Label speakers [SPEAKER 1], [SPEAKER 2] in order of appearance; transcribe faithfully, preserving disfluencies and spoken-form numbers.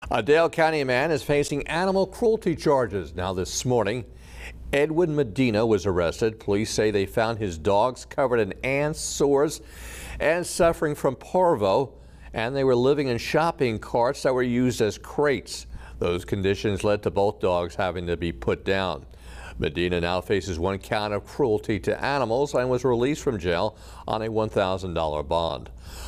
[SPEAKER 1] A Dale County man is facing animal cruelty charges. Now this morning, Edwin Medina was arrested. Police say they found his dogs covered in ants, sores, and suffering from parvo, and they were living in shopping carts that were used as crates. Those conditions led to both dogs having to be put down. Medina now faces one count of cruelty to animals and was released from jail on a one thousand dollar bond.